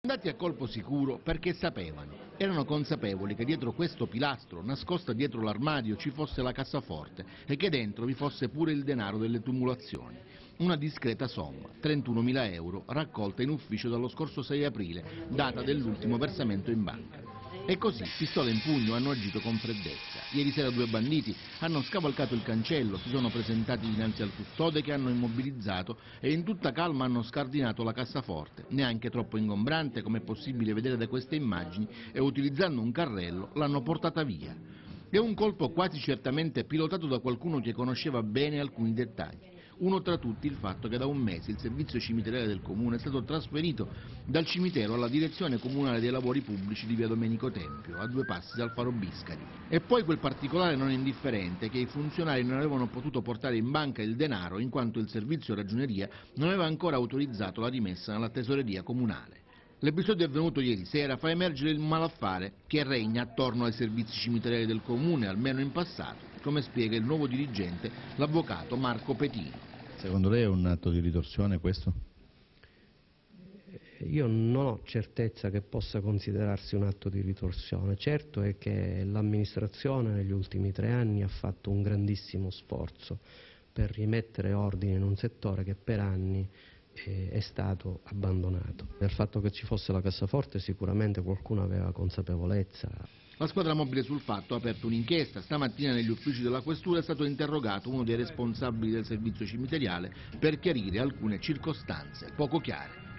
Andati a colpo sicuro perché erano consapevoli che dietro questo pilastro, nascosta dietro l'armadio, ci fosse la cassaforte e che dentro vi fosse pure il denaro delle tumulazioni. Una discreta somma, 31.000 euro, raccolta in ufficio dallo scorso 6 aprile, data dell'ultimo versamento in banca. E così, pistola in pugno, hanno agito con freddezza. Ieri sera 2 banditi hanno scavalcato il cancello, si sono presentati dinanzi al custode che hanno immobilizzato e in tutta calma hanno scardinato la cassaforte, neanche troppo ingombrante come è possibile vedere da queste immagini, e utilizzando un carrello l'hanno portata via. È un colpo quasi certamente pilotato da qualcuno che conosceva bene alcuni dettagli. Uno tra tutti il fatto che da un mese il servizio cimiteriale del comune è stato trasferito dal cimitero alla direzione comunale dei lavori pubblici di via Domenico Tempio, a 2 passi dal faro Biscari. E poi quel particolare non indifferente che i funzionari non avevano potuto portare in banca il denaro in quanto il servizio ragioneria non aveva ancora autorizzato la rimessa nella tesoreria comunale. L'episodio avvenuto ieri sera fa emergere il malaffare che regna attorno ai servizi cimiteriali del comune, almeno in passato, come spiega il nuovo dirigente, l'avvocato Marco Petino. Secondo lei è un atto di ritorsione questo? Io non ho certezza che possa considerarsi un atto di ritorsione. Certo è che l'amministrazione negli ultimi 3 anni ha fatto un grandissimo sforzo per rimettere ordine in un settore che per anni è stato abbandonato. Del fatto che ci fosse la cassaforte sicuramente qualcuno aveva consapevolezza. La squadra mobile sul fatto ha aperto un'inchiesta. Stamattina negli uffici della questura è stato interrogato uno dei responsabili del servizio cimiteriale per chiarire alcune circostanze poco chiare.